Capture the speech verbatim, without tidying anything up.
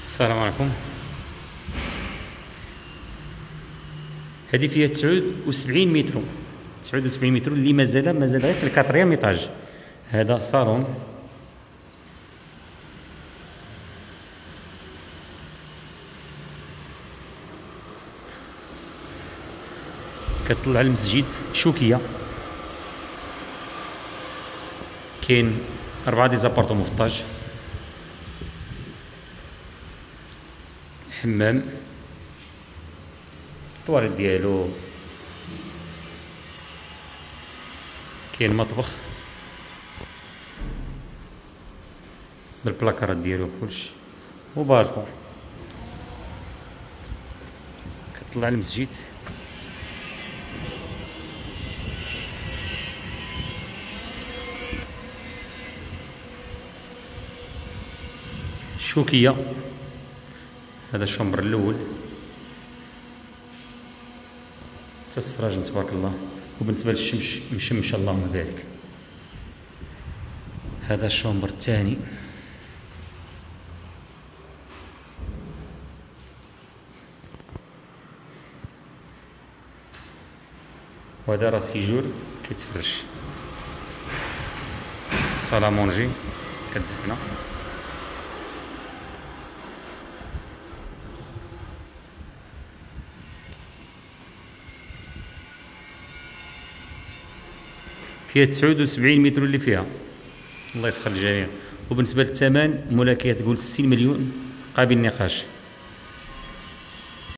السلام عليكم. هذه فيها تسعود وسبعين متر تسعود وسبعين متر اللي مازال مازال غير في الكاتريام ايطاج. هذا الصالون، كتطلع المسجد شوكيه. كاين أربعة دي زابارتمون في الطاج، حمام، الطواليت ديالو، كاين مطبخ بالبلاكارات ديالو كلشي، وبالكون. كتطلع المسجد. شوكيه. هذا الشومبر الاول حتى السراج تبارك الله. وبالنسبه للشمش مشمش اللهم بارك. هذا الشومبر الثاني. وهذا راه سيجور كيتفرش. صاله مونجي كدهنا. فيها تسعود وسبعين متر اللي فيها، الله يسخر الجميع. وبالنسبه للثمن مولاها كتقول ستين مليون قابل النقاش.